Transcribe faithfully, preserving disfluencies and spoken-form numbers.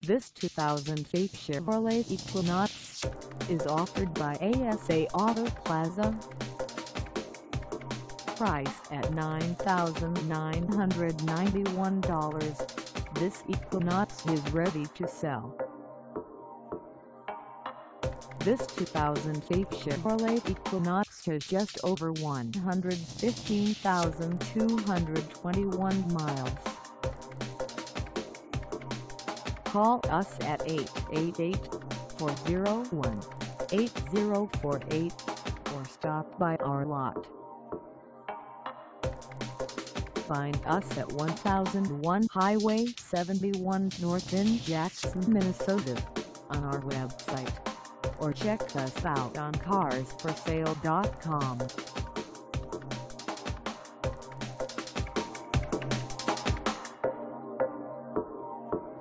This two thousand eight Chevrolet Equinox is offered by Asa Auto Plaza. Price at nine thousand nine hundred ninety-one dollars, this Equinox is ready to sell. This two thousand eight Chevrolet Equinox has just over one hundred fifteen thousand two hundred twenty-one miles. Call us at eight eight eight, four oh one, eight oh four eight or stop by our lot. Find us at one thousand one Highway seventy-one North in Jackson, Minnesota on our website, or check us out on cars for sale dot com.